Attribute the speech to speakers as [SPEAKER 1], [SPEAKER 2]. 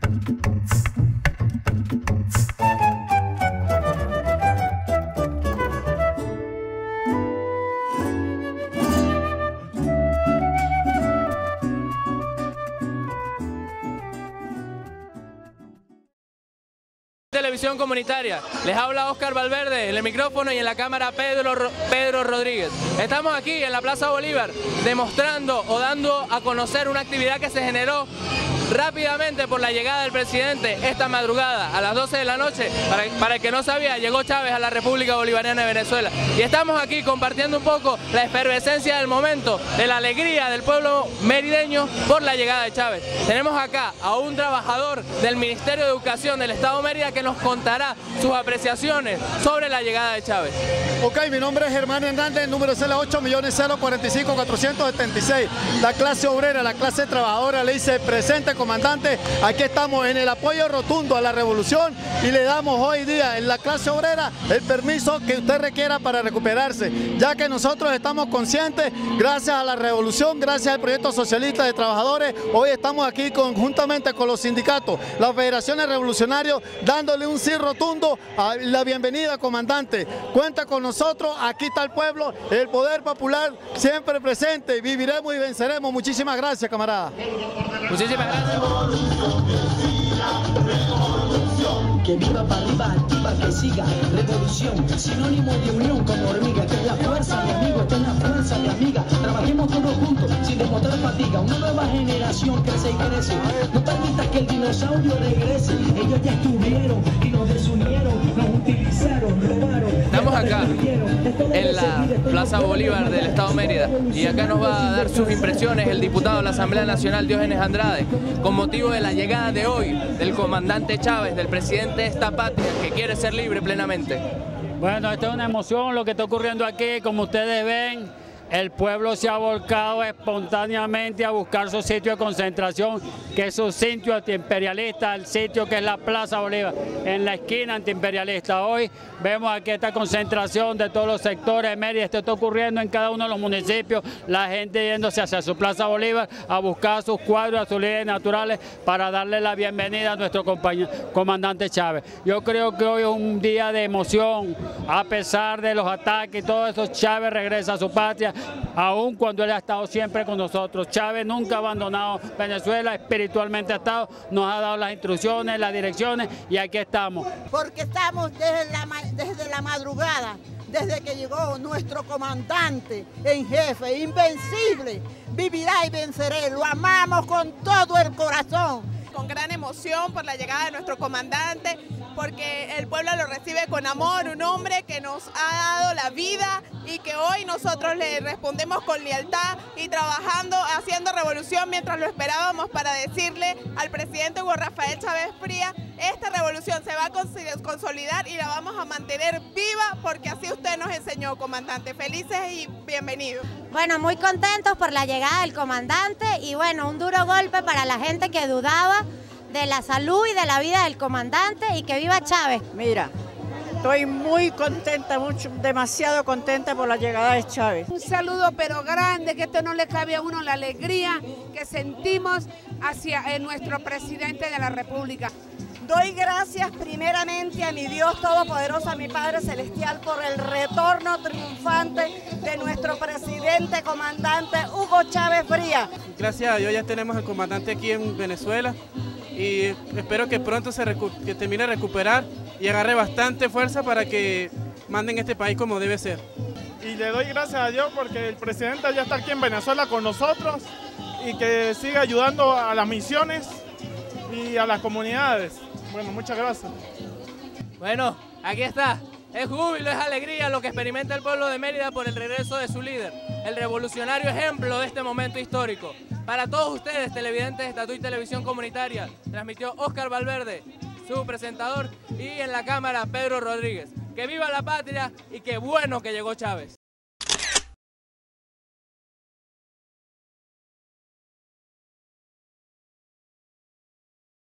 [SPEAKER 1] Televisión Comunitaria, les habla Oscar Valverde en el micrófono y en la cámara Pedro Rodríguez. Estamos aquí en la Plaza Bolívar demostrando o dando a conocer una actividad que se generó rápidamente por la llegada del presidente esta madrugada a las 12 de la noche. Para el que no sabía, llegó Chávez a la República Bolivariana de Venezuela y estamos aquí compartiendo un poco la efervescencia del momento, de la alegría del pueblo merideño por la llegada de Chávez. Tenemos acá a un trabajador del Ministerio de Educación del Estado de Mérida que nos contará sus apreciaciones sobre la llegada de Chávez.
[SPEAKER 2] Ok, mi nombre es Germán Hernández, el número es el 8.045.476. La clase obrera, la clase trabajadora le dice presente, comandante. Aquí estamos en el apoyo rotundo a la revolución y le damos hoy día en la clase obrera el permiso que usted requiera para recuperarse, ya que nosotros estamos conscientes, gracias a la revolución, gracias al proyecto socialista de trabajadores, hoy estamos aquí conjuntamente con los sindicatos, las federaciones revolucionarias, dándole un sí rotundo a la bienvenida, comandante. Cuenta con nosotros, aquí está el pueblo, el poder popular siempre presente, viviremos y venceremos. Muchísimas gracias, camarada.
[SPEAKER 1] Muchísimas gracias.
[SPEAKER 3] Que viva para arriba, activa, que siga, revolución, sinónimo de unión como hormiga, esta es la fuerza, mi amigo, esta es la fuerza, mi amiga, trabajemos todos juntos, sin demostrar fatiga, una nueva generación crece y crece, no permitas que el dinosaurio regrese, ellos ya estuvieron y nos desunieron, nos utilizaron, robaron.
[SPEAKER 1] Estamos acá en la Plaza Bolívar del Estado de Mérida y acá nos va a dar sus impresiones el diputado de la Asamblea Nacional Diógenes Andrade con motivo de la llegada de hoy del comandante Chávez, del presidente de esta patria que quiere ser libre plenamente.
[SPEAKER 4] Bueno, esta es una emoción lo que está ocurriendo aquí, como ustedes ven. El pueblo se ha volcado espontáneamente a buscar su sitio de concentración, que es su sitio antiimperialista, el sitio que es la Plaza Bolívar, en la esquina antiimperialista. Hoy vemos aquí esta concentración de todos los sectores de Mérida, esto está ocurriendo en cada uno de los municipios, la gente yéndose hacia su Plaza Bolívar a buscar sus cuadros, a sus líderes naturales para darle la bienvenida a nuestro comandante Chávez. Yo creo que hoy es un día de emoción, a pesar de los ataques y todo eso, Chávez regresa a su patria, aun cuando él ha estado siempre con nosotros. Chávez nunca ha abandonado Venezuela, espiritualmente ha estado, nos ha dado las instrucciones, las direcciones y aquí estamos.
[SPEAKER 5] Porque estamos desde la madrugada, desde que llegó nuestro comandante en jefe, invencible, vivirá y venceré, lo amamos con todo el corazón.
[SPEAKER 6] Con gran emoción por la llegada de nuestro comandante, porque el pueblo lo recibe con amor, un hombre que nos ha dado la vida y que hoy nosotros le respondemos con lealtad y trabajando, haciendo revolución mientras lo esperábamos para decirle al presidente Hugo Rafael Chávez Frías, esta revolución se va a consolidar y la vamos a mantener viva porque así usted nos enseñó, comandante. Felices y bienvenidos.
[SPEAKER 7] Bueno, muy contentos por la llegada del comandante y bueno, un duro golpe para la gente que dudaba de la salud y de la vida del comandante y que viva Chávez.
[SPEAKER 8] Mira, estoy muy contenta, demasiado contenta por la llegada de Chávez.
[SPEAKER 9] Un saludo pero grande, que esto no le cabe a uno la alegría que sentimos hacia nuestro presidente de la República.
[SPEAKER 8] Doy gracias primeramente a mi Dios Todopoderoso, a mi Padre Celestial, por el retorno triunfante de nuestro presidente comandante Hugo Chávez Frías.
[SPEAKER 10] Gracias a Dios ya tenemos al comandante aquí en Venezuela y espero que pronto que termine de recuperar y agarre bastante fuerza para que manden este país como debe ser.
[SPEAKER 11] Y le doy gracias a Dios porque el presidente ya está aquí en Venezuela con nosotros y que siga ayudando a las misiones y a las comunidades. Bueno, muchas gracias.
[SPEAKER 1] Bueno, aquí está. Es júbilo, es alegría lo que experimenta el pueblo de Mérida por el regreso de su líder, el revolucionario ejemplo de este momento histórico. Para todos ustedes, televidentes de Tatuí Televisión Comunitaria, transmitió Oscar Valverde, su presentador, y en la cámara Pedro Rodríguez. Que viva la patria y qué bueno que llegó Chávez.